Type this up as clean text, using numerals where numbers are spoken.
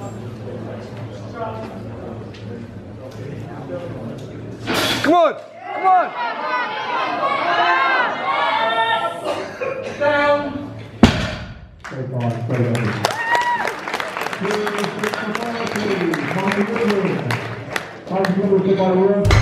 Come on! Come on! Down. Great ball, great effort. Here's the ball, please. Martin Rivers. Martin Rivers,